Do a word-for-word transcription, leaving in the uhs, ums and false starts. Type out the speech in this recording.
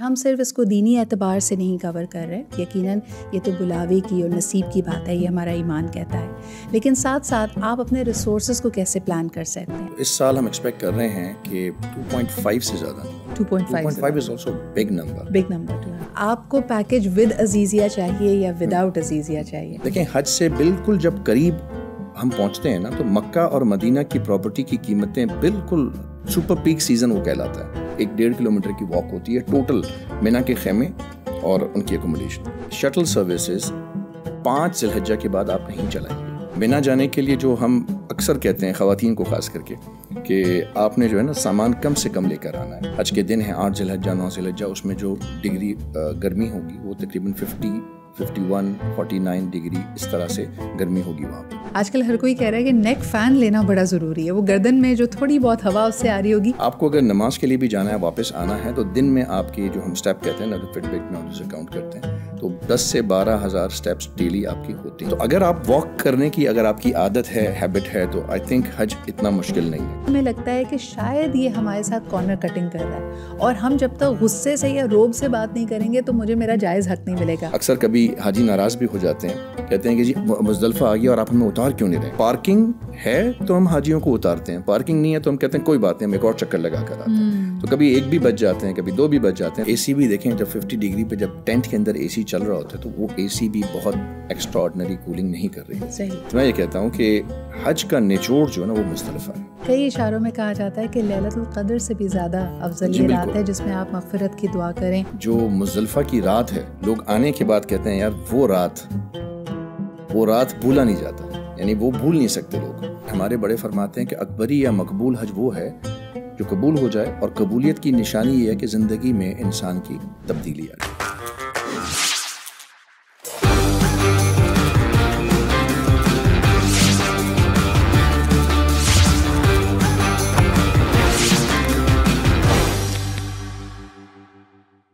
ہم صرف اس کو دینی اعتبار سے نہیں کور کر رہے, یقیناً یہ تو بلاوے کی اور نصیب کی بات ہے, یہ ہمارا ایمان کہتا ہے, لیکن ساتھ ساتھ آپ اپنے ریسورسز کو کیسے پلان کر سکتے ہیں؟ اس سال ہم ایکسپیکٹ کر رہے ہیں کہ ٹو پوائنٹ فائیو سے زیادہ. Two point five is also big number. Big number. آپ کو پیکیج ود عزیزیہ چاہیے یا وداؤٹ عزیزیہ چاہیے؟ دیکھیں, حج سے بالکل جب قریب ہم پہنچتے ہیں نا, تو مکہ اور مدینہ کی پراپرٹی کی قیمتیں بالکل سپر پیک سیزن وہ کہلاتا ہے. ایک ڈیڑھ کلو میٹر کی واک ہوتی ہے ٹوٹل مینا کے خیمے اور ان کی اکوموڈیشن. شٹل سروسز پانچ ذی الحجہ کے بعد آپ نہیں چلائیں گے. مینا جانے کے لیے جو ہم اکثر کہتے ہیں خواتین کو خاص کر کے کہ آپ نے جو ہے نا سامان کم سے کم لے کر آنا ہے. حج کے دن ہیں آٹھ ذی الحجہ, نو ذی الحجہ, اس میں جو ڈگری گرمی ہوگی وہ تقریباً fifty fifty one forty nine degree اس طرح سے گرمی ہوگی وہاں پہ. آج کل ہر کوئی کہہ رہا ہے کہ نیک فین لینا بڑا ضروری ہے, وہ گردن میں جو تھوڑی بہت ہوا اس سے آ رہی ہوگی. آپ کو اگر نماز کے لیے بھی جانا ہے, واپس آنا ہے, تو دن میں آپ کی جو ہم اسٹیپ کہتے ہیں نا, فٹ بیٹ میں اسے کاؤنٹ کرتے ہیں, تو دس سے بارہ ہزار اسٹیپس ڈیلی آپ کی ہوتی ہیں. تو اگر آپ واک کرنے کی اگر آپ کی عادت ہے, ہیبٹ ہے, تو آئی تھنک حج اتنا مشکل نہیں ہے. ہمیں لگتا ہے کہ شاید یہ ہمارے ساتھ کارنر کٹنگ کر رہا ہے, اور ہم جب تک غصے سے یا روب سے بات نہیں کریں گے تو مجھے میرا جائز حق نہیں ملے گا. اکثر کبھی حاجی ناراض بھی ہو جاتے ہیں, کہتے ہیں کہ جی مزدلفہ آ گیا اور آپ ہمیں اتار کیوں نہیں رہے. پارکنگ ہے تو ہم حاجیوں کو اتارتے ہیں, پارکنگ نہیں ہے تو ہم کہتے ہیں کوئی بات نہیں, ہم ایک اور چکر لگا کر آتے ہیں. تو کبھی ایک بھی بچ جاتے ہیں, کبھی دو بھی بچ جاتے ہیں. اے سی بھی دیکھیں, جب ففٹی ڈگری پہ جب ٹینٹ کے اندر اے سی چل رہا ہوتا ہے تو وہ اے سی بھی بہت ایکسٹرا آرڈنری کولنگ نہیں کر رہی. صحیح. تو میں یہ کہتا ہوں کہ حج کا نچوڑ جو ہے نا وہ مزدلفہ ہے. کئی اشاروں میں کہا جاتا ہے کہ لیلۃ القدر سے بھی زیادہ افضل یہ رات ہے جس میں آپ مغفرت کی دعا کریں. جو مزدلفہ کی رات ہے, لوگ آنے کے بعد کہتے ہیں یار وہ رات وہ رات بھولا نہیں جاتا, یعنی وہ بھول نہیں سکتے لوگ. ہمارے بڑے فرماتے ہیں کہ اکبری یا مقبول حج وہ ہے جو قبول ہو جائے, اور قبولیت کی نشانی یہ ہے کہ زندگی میں انسان کی تبدیلی آ جائے.